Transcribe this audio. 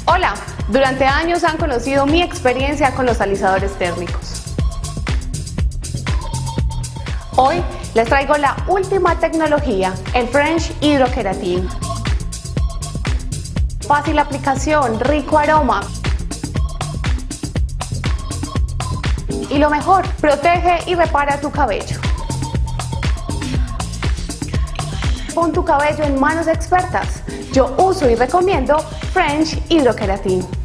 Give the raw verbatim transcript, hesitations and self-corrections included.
Hola, durante años han conocido mi experiencia con los alisadores térmicos. Hoy les traigo la última tecnología, el French Hydro-Keratin. Fácil aplicación, rico aroma. Y lo mejor, protege y repara tu cabello. Pon tu cabello en manos expertas. Yo uso y recomiendo French Hydro-Keratin.